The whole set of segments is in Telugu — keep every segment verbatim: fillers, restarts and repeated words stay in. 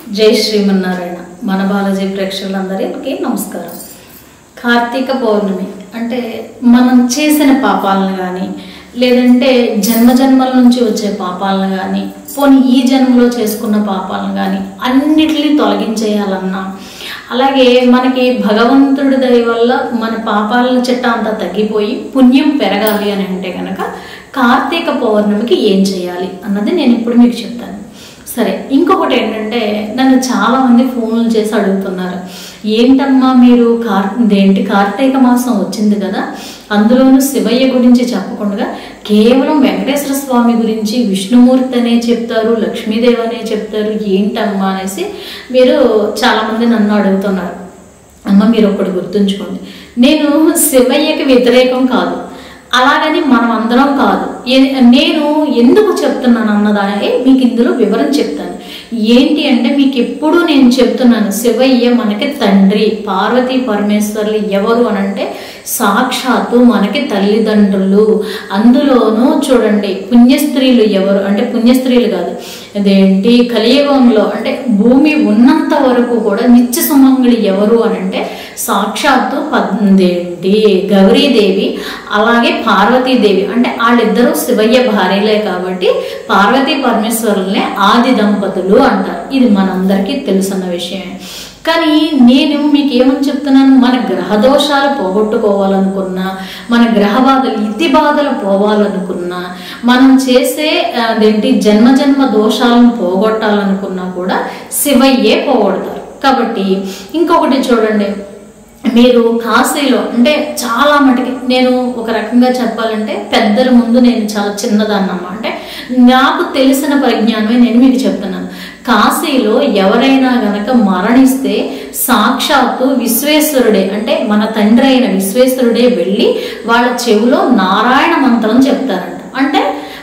జై శ్రీమన్నారాయణ. మన బాలాజీ ప్రేక్షకులందరికీ నమస్కారం. కార్తీక పౌర్ణమి అంటే మనం చేసిన పాపాలను కానీ లేదంటే జన్మజన్మల నుంచి వచ్చే పాపాలను కానీ పోనీ ఈ జన్మలో చేసుకున్న పాపాలను కానీ అన్నిటినీ తొలగించేయాలన్నా, అలాగే మనకి భగవంతుడి దయ వల్ల మన పాపాల చిట్ట అంతా తగ్గిపోయి పుణ్యం పెరగాలి అని అంటే కనుక కార్తీక పౌర్ణమికి ఏం చేయాలి అన్నది నేను ఇప్పుడు మీకు చెప్తాను. సరే, ఇంకొకటి ఏంటంటే నన్ను చాలామంది ఫోన్లు చేసి అడుగుతున్నారు, ఏంటమ్మా మీరు కార్ ఏంటి కార్తీక మాసం వచ్చింది కదా, అందులోనూ శివయ్య గురించి చెప్పకుండా కేవలం వెంకటేశ్వర స్వామి గురించి విష్ణుమూర్తి అనే చెప్తారు, లక్ష్మీదేవి అనే చెప్తారు, ఏంటమ్మా అనేసి మీరు చాలామంది నన్ను అడుగుతున్నారు. అమ్మ, మీరు ఒకటి గుర్తుంచుకోండి, నేను శివయ్యకి వ్యతిరేకం కాదు, అలాగని మనం అందరం కాదు. నేను ఎందుకు చెప్తున్నాను అన్నదాన్ని మీకు ఇందులో వివరం చెప్తాను. ఏంటి అంటే మీకు ఎప్పుడు నేను చెప్తున్నాను, శివయ్య మనకి తండ్రి, పార్వతీ పరమేశ్వర్లు ఎవరు అని అంటే సాక్షాత్తు మనకి తల్లిదండ్రులు. అందులోనూ చూడండి, పుణ్యస్త్రీలు ఎవరు అంటే పుణ్యస్త్రీలు కాదు, అదేంటి కలియుగంలో అంటే భూమి ఉన్నంత వరకు కూడా నిత్య సుమంగళి ఎవరు అని అంటే సాక్షాత్తు పద్దేంటి గౌరీదేవి, అలాగే పార్వతీదేవి. అంటే వాళ్ళిద్దరూ శివయ్య భార్యలే కాబట్టి పార్వతీ పరమేశ్వరులనే ఆది దంపతులు అంటారు. ఇది మనందరికీ తెలుసున్న విషయమే. కానీ నేను మీకు ఏమని చెప్తున్నాను, మన గ్రహ దోషాలు పోగొట్టుకోవాలనుకున్నా, మన గ్రహ బాధలు ఇతి బాధలు పోవాలనుకున్నా, మనం చేసే అదేంటి జన్మ జన్మ దోషాలను పోగొట్టాలనుకున్నా కూడా శివయ్యే పోగొడతారు. కాబట్టి ఇంకొకటి చూడండి, మీరు కాశీలో అంటే చాలా మటుకి నేను ఒక రకంగా చెప్పాలంటే పెద్దల ముందు నేను చాలా చిన్నదాన్నమ్మా, అంటే నాకు తెలిసిన పరిజ్ఞానమే నేను మీకు చెప్తున్నాను. కాశీలో ఎవరైనా గనక మరణిస్తే సాక్షాత్తు విశ్వేశ్వరుడే అంటే మన తండ్రి అయిన విశ్వేశ్వరుడే వెళ్ళి వాళ్ళ చెవిలో నారాయణ మంత్రం చెప్తారంట. అంటే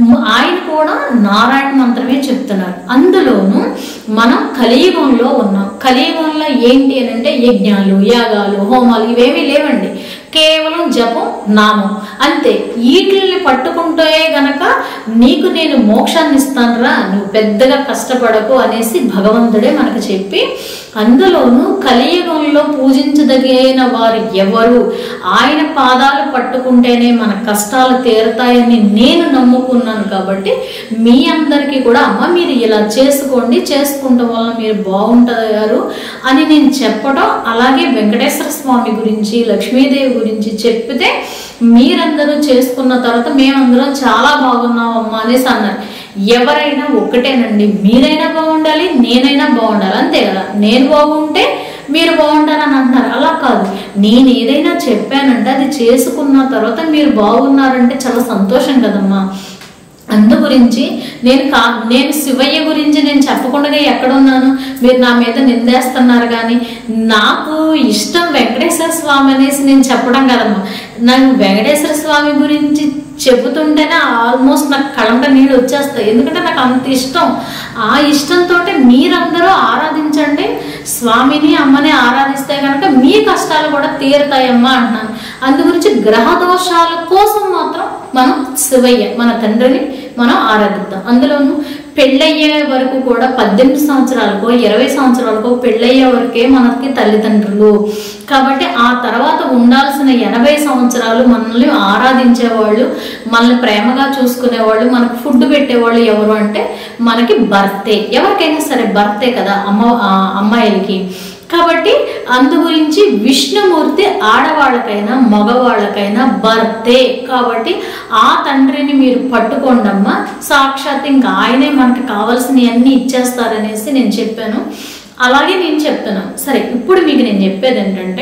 ఆయన కూడా నారాయణ మంత్రమే చెప్తున్నారు. అందులోనూ మనం కలియుగంలో ఉన్నాం. కలియుగంలో ఏంటి అని అంటే యజ్ఞాలు, యాగాలు, హోమాలు ఇవేమీ లేవండి, కేవలం జపం, నామం అంతే. వీటిని పట్టుకుంటే గనక నీకు నేను మోక్షాన్ని ఇస్తానురా, నువ్వు పెద్దగా కష్టపడకు అనేసి భగవంతుడే మనకు చెప్పి, అందులోనూ కలియుగంలో పూజించదగిన వారు ఎవరు, ఆయన పాదాలు పట్టుకుంటేనే మన కష్టాలు తీరతాయని నేను నమ్ముకున్నాను. కాబట్టి మీ అందరికీ కూడా అమ్మ మీరు ఇలా చేసుకోండి, చేసుకుంటాం వల్ల మీరు బాగుంటారు అని నేను చెప్పడం, అలాగే వెంకటేశ్వర స్వామి గురించి లక్ష్మీదేవి గురించి చెప్పితే మీరందరూ చేసుకున్న తర్వాత మేమందరం చాలా బాగున్నామమ్మా అనేసి అన్నారు. ఎవరైనా ఒక్కటేనండి, మీరైనా బాగుండాలి, నేనైనా బాగుండాలి, అంతే కదా. నేను బాగుంటే మీరు బాగుంటారని అంటున్నారు, అలా కాదు. నేను ఏదైనా చెప్పానంటే అది చేసుకున్న తర్వాత మీరు బాగున్నారంటే చాలా సంతోషం కదమ్మా. అందు గురించి నేను కా నేను శివయ్య గురించి నేను చెప్పకుండా ఎక్కడున్నాను, మీరు నా మీద నిందేస్తున్నారు. కానీ నాకు ఇష్టం వెంకటేశ్వర స్వామి అనేసి నేను చెప్పడం కదమ్మా. నాకు వెంకటేశ్వర స్వామి గురించి చెబుతుంటేనే ఆల్మోస్ట్ నాకు కళ్ళంట నీళ్ళు వచ్చేస్తాయి, ఎందుకంటే నాకు అంత ఇష్టం. ఆ ఇష్టంతో మీరందరూ ఆరాధించండి స్వామిని, అమ్మని ఆరాధిస్తే కనుక మీ కష్టాలు కూడా తీరుతాయమ్మా అంటున్నాను. అందు గురించి గ్రహ దోషాల కోసం మాత్రం మనం శివయ్య మన తండ్రిని మనం ఆరాధిద్దాం. అందులోనూ పెళ్ళయ్యే వరకు కూడా పద్దెనిమిది సంవత్సరాలకో ఇరవై సంవత్సరాలకో పెళ్ళయ్యే వరకే మనకి తల్లిదండ్రులు. కాబట్టి ఆ తర్వాత ఉండాల్సిన ఎనభై సంవత్సరాలు మనల్ని ఆరాధించేవాళ్ళు, మనల్ని ప్రేమగా చూసుకునేవాళ్ళు, మనకు ఫుడ్ పెట్టేవాళ్ళు ఎవరు అంటే మనకి భర్తే. ఎవరికైనా సరే భర్తే కదా అమ్మ అమ్మాయిలకి. కాబట్టి అందు గురించి విష్ణుమూర్తి ఆడవాళ్ళకైనా మగవాళ్ళకైనా భర్తే. కాబట్టి ఆ తండ్రిని మీరు పట్టుకోండమ్మా, సాక్షాత్ ఇంకా ఆయనే మనకి కావాల్సినవి అన్నీ ఇచ్చేస్తారనేసి నేను చెప్పాను. అలాగే నేను చెప్తున్నాను. సరే, ఇప్పుడు మీకు నేను చెప్పేది ఏంటంటే,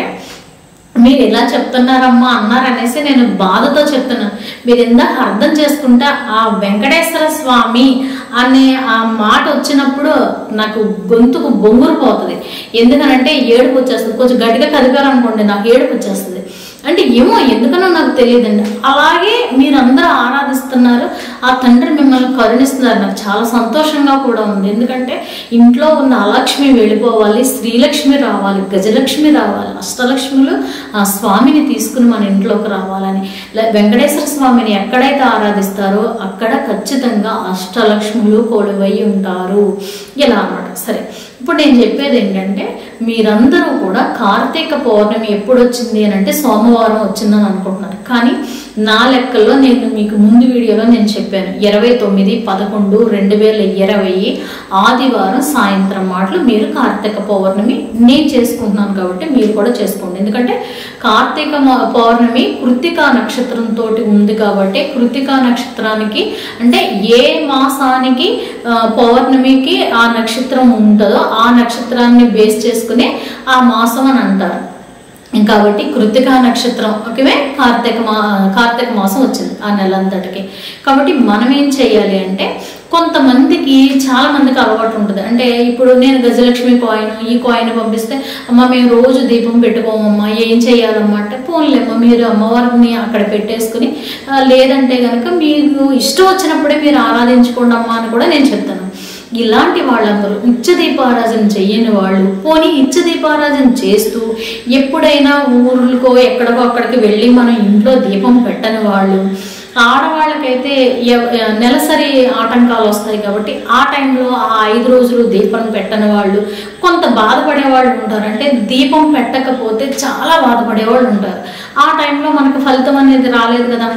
మీరు ఎలా చెప్తున్నారమ్మా అన్నారనేసి నేను బాధతో చెప్తున్నాను. మీరు ఇందాక అర్థం చేసుకుంటే ఆ వెంకటేశ్వర స్వామి అనే ఆ మాట వచ్చినప్పుడు నాకు గొంతుకు బొంగురు పోతుంది. ఎందుకనంటే ఏడుపు వచ్చేస్తుంది. కొంచెం గట్టిగా కదిపారనుకోండి నాకు ఏడుపు వచ్చేస్తుంది. అంటే ఏమో ఎందుకనో నాకు తెలియదండి. అలాగే మీరందరూ ఆరాధిస్తున్నారు, ఆ తండ్రి మిమ్మల్ని కరుణిస్తున్నారు. నాకు చాలా సంతోషంగా కూడా ఉంది. ఎందుకంటే ఇంట్లో ఉన్న అలక్ష్మి వెళ్ళిపోవాలి, శ్రీలక్ష్మి రావాలి, గజలక్ష్మి రావాలి, అష్టలక్ష్ములు ఆ స్వామిని తీసుకుని మన ఇంట్లోకి రావాలని. వెంకటేశ్వర స్వామిని ఎక్కడైతే ఆరాధిస్తారో అక్కడ ఖచ్చితంగా అష్టలక్ష్ములు కొలువై ఉంటారు. ఇలా అన్నమాట. సరే, ఇప్పుడు నేను చెప్పేది ఏంటంటే మీరందరూ కూడా కార్తీక పౌర్ణమి ఎప్పుడు వచ్చింది అని అంటే సోమవారం వచ్చిందని అనుకుంటున్నారు. కానీ నా లెక్కల్లో నేను మీకు ముందు వీడియోలో నేను చెప్పాను ఇరవై తొమ్మిది పదకొండు రెండు వేల ఇరవై ఆదివారం సాయంత్రం మాటలు మీరు కార్తీక పౌర్ణమి నేను చేసుకుంటున్నాను కాబట్టి మీరు కూడా చేసుకోండి. ఎందుకంటే కార్తీక పౌర్ణమి కృత్తికా నక్షత్రంతో ఉంది కాబట్టి కృత్తికా నక్షత్రానికి అంటే ఏ మాసానికి పౌర్ణమికి ఆ నక్షత్రం ఉంటుందో ఆ నక్షత్రాన్ని బేస్ చేసుకుని ఆ మాసం అని అంటారు. కాబట్టి కృత్తికా నక్షత్రం ఓకేవే కార్తీక మా కార్తీక మాసం వచ్చింది ఆ నెల అంతటికి. కాబట్టి మనం ఏం చేయాలి అంటే కొంతమందికి చాలా మందికి అలవాటు ఉంటుంది. అంటే ఇప్పుడు నేను గజలక్ష్మి కాయిన్ ఈ కాయిన్ పంపిస్తే అమ్మ మేము రోజు దీపం పెట్టుకోమమ్మా ఏం చేయాలమ్మా అంటే పోన్లేమ్మా మీరు అమ్మవారిని అక్కడ పెట్టేసుకుని లేదంటే కనుక మీకు ఇష్టం వచ్చినప్పుడే మీరు ఆరాధించుకోండి అమ్మా అని కూడా నేను చెప్తాను. ఇలాంటి వాళ్ళందరూ నిత్య దీపారాధన చెయ్యని వాళ్ళు పోనీ నిత్య దీపారాధన చేస్తూ ఎప్పుడైనా ఊర్లకో ఎక్కడికో అక్కడికి వెళ్ళి మనం ఇంట్లో దీపం పెట్టని వాళ్ళు, ఆడవాళ్ళకైతే నెలసరి ఆటంకాలు వస్తాయి కాబట్టి ఆ టైంలో ఆ ఐదు రోజులు దీపం పెట్టని వాళ్ళు కొంత బాధపడే వాళ్ళు ఉంటారు. అంటే దీపం పెట్టకపోతే చాలా బాధపడే వాళ్ళు ఉంటారు. ఆ టైంలో మనకు ఫలితం అనేది రాలేదు కదా,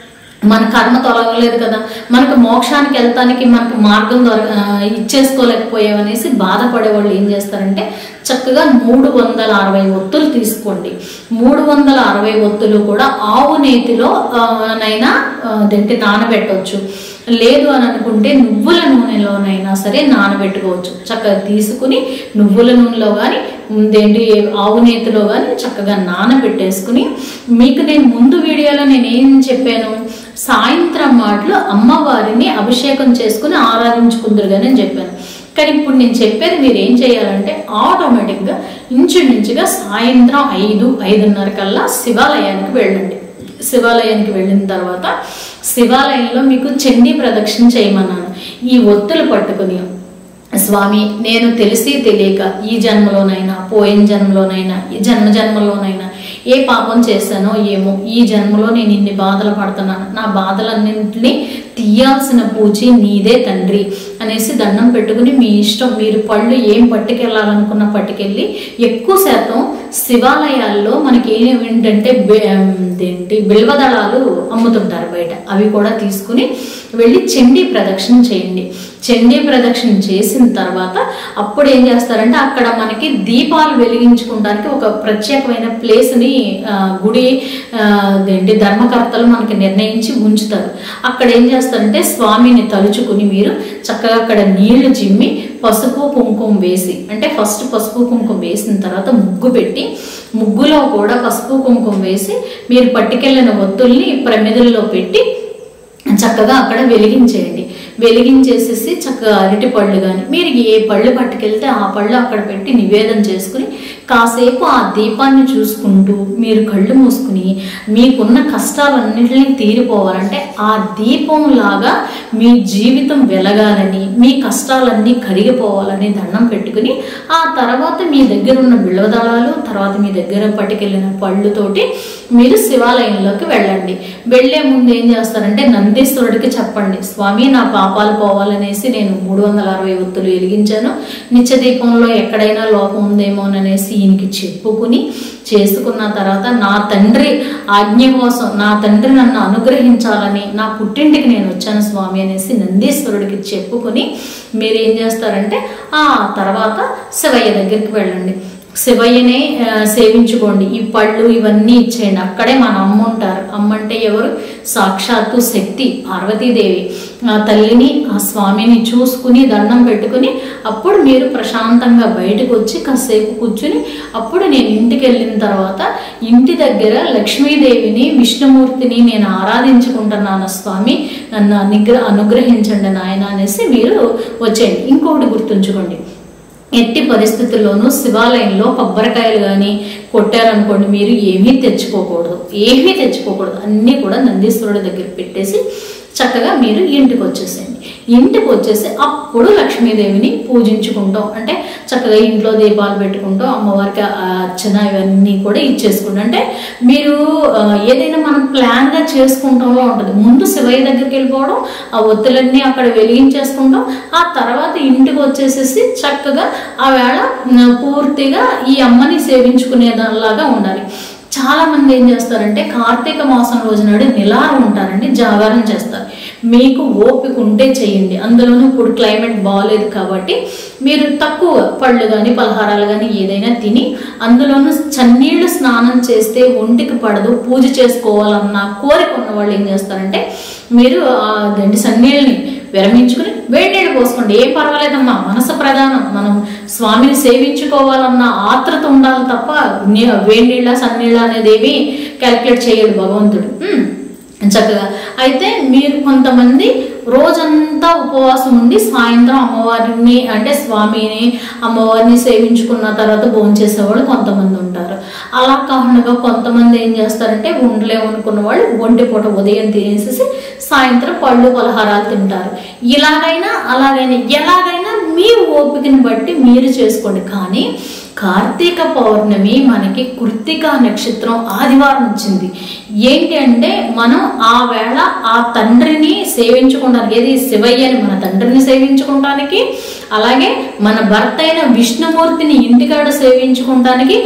మన కర్మ తొలగలేదు కదా, మనకు మోక్షానికి వెళ్తానికి మనకు మార్గం దొరక ఇచ్చేసుకోలేకపోయామనేసి బాధపడే వాళ్ళు ఏం చేస్తారంటే చక్కగా మూడు వందల అరవై ఒత్తులు తీసుకోండి. మూడు వందల అరవై ఒత్తులు కూడా ఆవు నేతిలో నైనా దేంటి నానబెట్టవచ్చు. లేదు అని అనుకుంటే నువ్వుల నూనెలోనైనా సరే నానబెట్టుకోవచ్చు. చక్కగా తీసుకుని నువ్వుల నూనెలో కానీ దేంటి ఆవు నేతిలో కానీ చక్కగా నానబెట్టేసుకుని మీకు నేను ముందు వీడియోలో నేను ఏం చెప్పాను సాయంత్రం మాటలు అమ్మవారిని అభిషేకం చేసుకుని ఆరాధించుకుందరు కానీ అని చెప్పాను. కానీ ఇప్పుడు నేను చెప్పేది మీరు ఏం చేయాలంటే ఆటోమేటిక్గా ఇంచుమించుగా సాయంత్రం ఐదు ఐదున్నర కల్లా శివాలయానికి వెళ్ళండి. శివాలయానికి వెళ్ళిన తర్వాత శివాలయంలో మీకు చండీ ప్రదక్షిణ చేయమన్నాను. ఈ ఒత్తులు పట్టుకుని స్వామి నేను తెలిసి తెలియక ఈ జన్మలోనైనా పోయిన జన్మలోనైనా ఈ జన్మ జన్మలోనైనా ఏ పాపం చేశానో ఏమో ఈ జన్మలో నేను ఇన్ని బాధలు పడుతున్నాను, నా బాధలన్నింటినీ తీయాల్సిన పూచి నీదే తండ్రి అనేసి దండం పెట్టుకుని మీ ఇష్టం మీరు పళ్ళు ఏం పట్టుకెళ్ళాలనుకున్న పట్టుకెళ్ళి ఎక్కువ శాతం శివాలయాల్లో మనకి ఏంటంటే ఏంటి బిల్వదళాలు అమ్ముతుంటారు బయట, అవి కూడా తీసుకుని వెళ్ళి చండీ ప్రదక్షిణ చేయండి. చండీ ప్రదక్షిణ చేసిన తర్వాత అప్పుడు ఏం చేస్తారంటే అక్కడ మనకి దీపాలు వెలిగించుకోవడానికి ఒక ప్రత్యేకమైన ప్లేస్ని గుడి ఏంటి ధర్మకర్తలు మనకి నిర్ణయించి ఉంచుతారు. అక్కడ ఏం చేస్తారంటే స్వామిని తలుచుకుని మీరు చక్కగా అక్కడ నీళ్లు చిమ్మి పసుపు కుంకుమ వేసి అంటే ఫస్ట్ పసుపు కుంకుమ వేసిన తర్వాత ముగ్గు పెట్టి ముగ్గులో కూడా పసుపు కుంకుమ వేసి మీరు పట్టుకెళ్ళిన ఒత్తుల్ని ప్రమిదల్లో పెట్టి చక్కగా అక్కడ వెలిగించేయండి. వెలిగించేసేసి చక్కగా అరటి పళ్ళు కానీ మీరు ఏ పళ్ళు పట్టుకెళ్తే ఆ పళ్ళు అక్కడ పెట్టి నివేదన చేసుకుని కాసేపు ఆ దీపాన్ని చూసుకుంటూ మీరు కళ్ళు మూసుకుని మీకున్న కష్టాలన్నింటినీ తీరిపోవాలంటే ఆ దీపంలాగా మీ జీవితం వెలగాలని మీ కష్టాలన్నీ కరిగిపోవాలని దండం పెట్టుకుని ఆ తర్వాత మీ దగ్గర ఉన్న బిల్వదళాలు తర్వాత మీ దగ్గర పట్టుకెళ్ళిన పళ్ళుతోటి మీరు శివాలయంలోకి వెళ్ళండి. వెళ్లే ముందు ఏం చేస్తారంటే నందీశ్వరుడికి చెప్పండి స్వామి నా పాపాలు పోవాలనేసి నేను మూడు వందల అరవై ఒత్తులు వెలిగించాను, నిత్య దీపంలో ఎక్కడైనా లోపం ఉందేమోననేసి ఈయనకి చెప్పుకుని చేసుకున్న తర్వాత నా తండ్రి ఆజ్ఞ కోసం నా తండ్రి నన్ను అనుగ్రహించాలని నా పుట్టింటికి నేను వచ్చాను స్వామి అనేసి నందీశ్వరుడికి చెప్పుకుని మీరు ఏం చేస్తారంటే ఆ తర్వాత శివయ్య దగ్గరికి వెళ్ళండి. శివయ్యనే సేవించుకోండి. ఈ పళ్ళు ఇవన్నీ ఇచ్చేయండి. అక్కడే మన అమ్మ ఉంటారు. అమ్మ అంటే ఎవరు? సాక్షాత్తు శక్తి పార్వతీదేవి. ఆ తల్లిని ఆ స్వామిని చూసుకుని దండం పెట్టుకుని అప్పుడు మీరు ప్రశాంతంగా బయటకు వచ్చి కాసేపు కూర్చుని అప్పుడు నేను ఇంటికి వెళ్ళిన తర్వాత ఇంటి దగ్గర లక్ష్మీదేవిని విష్ణుమూర్తిని నేను ఆరాధించుకుంటున్నాను స్వామి నన్ను అనుగ్ర అనుగ్రహించండి నాయన అనేసి మీరు వచ్చేయండి. ఇంకొకటి గుర్తుంచుకోండి, ఎట్టి పరిస్థితుల్లోనూ శివాలయంలో కొబ్బరికాయలు కానీ కొట్టారనుకోండి మీరు ఏమీ తెచ్చుకోకూడదు, ఏమీ తెచ్చుకోకూడదు. అన్నీ కూడా నందీశ్వరుడి దగ్గర పెట్టేసి చక్కగా మీరు ఇంటికి వచ్చేసేయండి. ఇంటికి వచ్చేసి అప్పుడు లక్ష్మీదేవిని పూజించుకుంటాం అంటే చక్కగా ఇంట్లో దీపాలు పెట్టుకుంటాం, అమ్మవారికి అర్చన ఇవన్నీ కూడా ఇచ్చేసుకుంటాం. అంటే మీరు ఏదైనా మనం ప్లాన్గా చేసుకుంటాంలో ఉంటుంది. ముందు శివయ్య దగ్గరికి వెళ్ళిపోవడం, ఆ ఒత్తులన్నీ అక్కడ వెలిగించేసుకుంటాం, ఆ తర్వాత తర్వాత ఇంటికి వచ్చేసేసి చక్కగా ఆ వేళ పూర్తిగా ఈ అమ్మని సేవించుకునే దానిలాగా ఉండాలి. చాలా మంది ఏం చేస్తారంటే కార్తీక మాసం రోజు నాడు నిలారం ఉంటారండి, జాగారం చేస్తారు. మీకు ఓపిక ఉంటే చేయండి. అందులోనూ ఇప్పుడు క్లైమేట్ బాగాలేదు కాబట్టి మీరు తక్కువ పళ్ళు కానీ పలహారాలు కానీ ఏదైనా తిని, అందులోనూ చన్నీళ్లు స్నానం చేస్తే ఒంటికి పడదు, పూజ చేసుకోవాలన్న కోరిక ఉన్న వాళ్ళు ఏం చేస్తారంటే మీరు ఆ గండి సన్నీళ్ళని విరమించుకుని వేడి నీళ్ళు పోసుకోండి. ఏం పర్వాలేదమ్మా, మనసు ప్రధానం. మనం స్వామిని సేవించుకోవాలన్న ఆత్రత ఉండాలి తప్ప వేడి నీళ్ళ సన్నీళ్ళ అనేది ఏమి క్యాల్కులేట్ చేయడు భగవంతుడు. చక్కగా అయితే మీరు కొంతమంది రోజంతా ఉపవాసం ఉండి సాయంత్రం అమ్మవారిని అంటే స్వామిని అమ్మవారిని సేవించుకున్న తర్వాత భోంచేసేవాళ్ళు కొంతమంది ఉంటారు. అలా కాకుండా కొంతమంది ఏం చేస్తారంటే ఉండలేమనుకున్న వాళ్ళు ఒంటి పూట ఉదయం తినేసేసి సాయంత్రం పళ్ళు పలహారాలు తింటారు. ఇలాగైనా అలాగైనా ఎలాగైనా మీ ఓపికని బట్టి మీరు చేసుకోండి. కానీ కార్తీక పౌర్ణమి మనకి కృత్తికా నక్షత్రం ఆదివారం వచ్చింది. ఏంటి అంటే మనం ఆ వేళ ఆ తండ్రిని సేవించుకోవడానికి, ఏది శివయ్యని మన తండ్రిని సేవించుకోవడానికి, అలాగే మన భర్త అయిన విష్ణుమూర్తిని ఇంటికాడ సేవించుకోవడానికి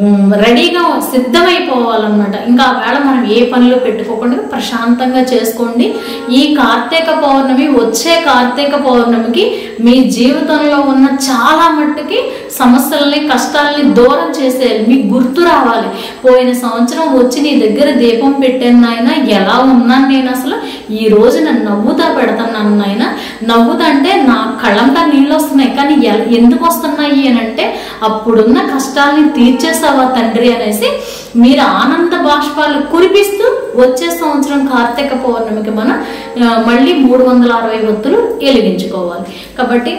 రెడీగా సిద్ధమైపోవాలన్నమాట. ఇంకా ఆ వేళ మనం ఏ పనులు పెట్టుకోకుండా ప్రశాంతంగా చేసుకోండి. ఈ కార్తీక పౌర్ణమి వచ్చే కార్తీక పౌర్ణమికి మీ జీవితంలో ఉన్న చాలా మట్టుకి సమస్యల్ని కష్టాలని దూరం చేసేయాలి. మీకు గుర్తు రావాలి, పోయిన సంవత్సరం వచ్చి నీ దగ్గర దీపం పెట్టాను నాయన, ఎలా ఉన్నాను నేను, అసలు ఈ రోజు నన్ను నవ్వుతా పెడతాను నాయన. నవ్వుతా అంటే నా కళ్ళంతా నీళ్ళు వస్తున్నాయి, కానీ ఎందుకు వస్తున్నాయి అని అంటే అప్పుడున్న కష్టాలని తీర్చేసావా తండ్రి అనేసి మీరు ఆనంద బాష్పాలు కురిపిస్తూ వచ్చే సంవత్సరం కార్తీక పౌర్ణమికి మనం మళ్ళీ మూడు వందల అరవై ఒత్తులు వెలిగించుకోవాలి. కాబట్టి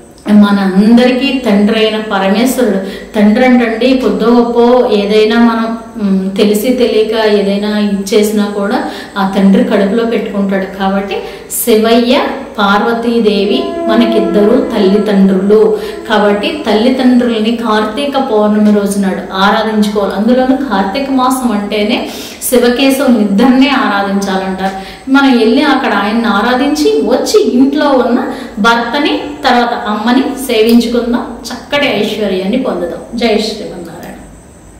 మన అందరికీ తండ్రి అయిన పరమేశ్వరుడు, తండ్రి అంటండి కొద్దో గొప్ప ఏదైనా మనం తెలిసి తెలియక ఏదైనా ఇచ్చేసినా కూడా ఆ తండ్రి కడుపులో పెట్టుకుంటాడు. కాబట్టి శివయ్య పార్వతీదేవి మనకిద్దరు తల్లిదండ్రులు. కాబట్టి తల్లిదండ్రులని కార్తీక పౌర్ణమి రోజు నాడు ఆరాధించుకోవాలి. అందులోనూ కార్తీక మాసం అంటేనే శివకేశవుని ఇద్దరినే ఆరాధించాలంటారు. మనం వెళ్ళి అక్కడ ఆయన్ని ఆరాధించి వచ్చి ఇంట్లో ఉన్న భర్తని తర్వాత అమ్మని సేవించుకుందాం, చక్కటి ఐశ్వర్యాన్ని పొందుదాం. జై శ్రీరామ్.